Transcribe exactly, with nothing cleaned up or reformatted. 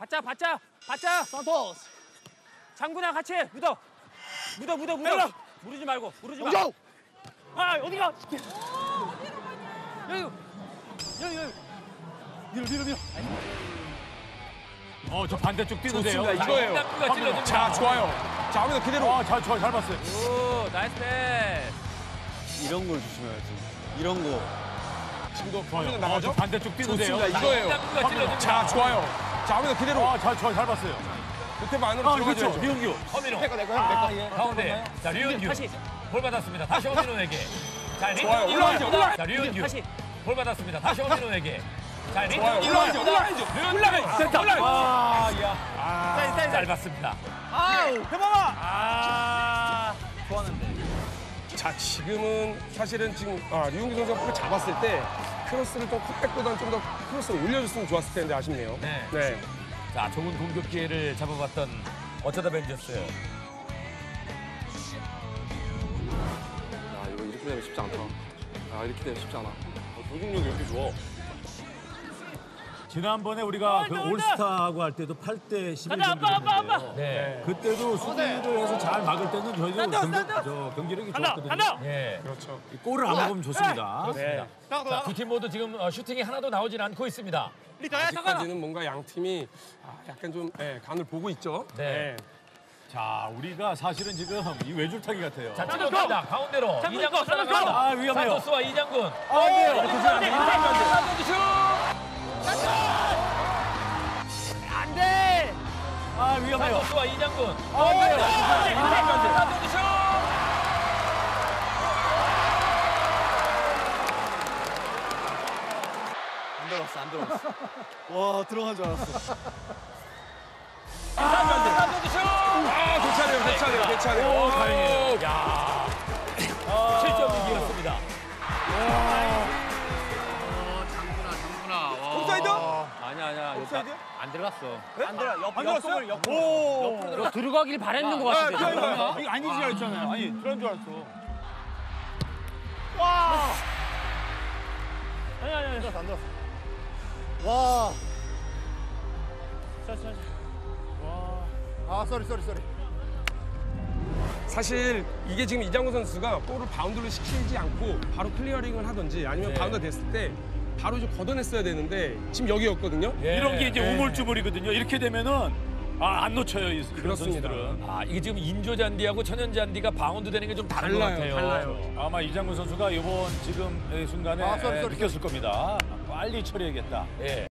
받자, 받자, 받자. 산토스. 장군아 같이 묻어. 묻어, 묻어, 묻어. 내려. 무르지 말고, 무르지 마. 고! 아, 어디가? 여기, 여기, 여기. 밀어, 밀어, 밀어. 어, 저 반대쪽 뛰는데요. 좋습니다. 이거예요. 남부가 찔러줍니다. 자, 좋아요. 자, 아무나 그대로. 아, 잘, 잘, 잘 봤어요. 오, 나이스 패스. 이런 걸 조심해야지. 이런 거. 지금도 좋아요. 화면에 어, 나가죠? 저 반대쪽 뛰는데요. 좋습니다. 이거예요. 남부가 찔러줍니다. 자, 좋아요. 자, 아무나 그대로. 아, 잘, 잘, 잘 봤어요. 그때 안으로 아, 들어가죠. 그렇죠. 류은규. 허민호. 내거 내거 형, 내거. 예. 가운데. 자, 류은규. 다시. 볼 받았습니다. 다시 허민호에게. 자, 좋아요. 리턴 올라가죠. 올라가. 자, 류은규. 다시. 볼 받았습니다. 다시 허민호에게. 자, 좋아요. 리턴 올라가죠. 올라가죠. 올라가. 됐다. 올라가. 아, 야. 아, 짧았습니다. 아우, 해봐봐. 아, 좋았는데. 자, 지금은 사실은 지금 아, 류은규 선수가 볼을 잡았을 때 크로스를 좀 컵백보다는 좀 더 크로스를 올려줬으면 좋았을 텐데 아쉽네요. 네. 네. 자, 좋은 공격 기회를 잡아봤던 어쩌다 벤져스. 야, 이거 이렇게 되면 쉽지 않다. 아, 이렇게 되면 쉽지 않아. 조직력이 이렇게 좋아. 지난번에 우리가 그 올스타하고 할 때도 팔 대 십일 가자, 아빠, 아빠, 아빠. 경기를 네. 그때도 수비를 해서 잘 막을 때는 저희도 경기, 저 경기력이 간다, 좋았거든요. 간다. 예. 그렇죠. 이 골을 안 먹으면 좋습니다. 네. 자, 두 팀 모두 지금 어, 슈팅이 하나도 나오진 않고 있습니다. 리터야, 잠깐만. 아직까지는 뭔가 양 팀이 아, 약간 좀 예, 간을 보고 있죠. 네. 자, 우리가 사실은 지금 이 외줄타기 같아요. 자, 찔러줍니다. 가운데로 장군 이장군 거, 장군 따라갑니다. 거. 아, 위험해요. 산토스와 이장군. 아, 안 돼요. 이렇게 해서는 안 돼요. 이렇게 하면 안 돼요. 산토스 슛! 안 돼. 아, 위험해요. 산토스와 이장군. 아, 안 돼요. 이렇게 하면 안 돼요. 산토스 슛! 안 들어갔어, 안 들어갔어. 와, 들어간 줄 알았어. 산토스 슛! 아, 괜찮아요. 괜찮아요. 괜찮아요. 오, 다행이에요. 야. 칠 점 이기였습니다. 옵사이드? 아니야, 아니야. 옵사이드? 안 들어갔어. 안 들어. 옆, 안 옆, 들어갔어요? 옆, 오. 너 들어가길 바랬는 것 같은데. 아, 그러니까요. 잠깐만. 이거 아니지 했잖아요. 아니, 그런 줄 알았어. 아니, 아니, 아니. 안 들어갔어. 와. 자, 자, 자. 아, 쏘리, 쏘리, 쏘리. 사실 이게 지금 이장훈 선수가 볼을 바운드를 시키지 않고 바로 클리어링을 하든지 아니면 네. 바운드 됐을 때 바로 좀 걷어냈어야 되는데 지금 여기였거든요. 예. 이런 게 이제 네. 우물쭈물이거든요. 이렇게 되면은 아, 안 놓쳐요, 이 이런 그렇습니다. 선수들은. 아, 이게 지금 인조 잔디하고 천연 잔디가 바운드 되는 게 좀 다른 것 달라요, 같아요. 달라요. 아마 이장군 선수가 이번 지금 이 순간에 아, 쏘리, 쏘리, 느꼈을 겁니다. 빨리 처리해야겠다. 예.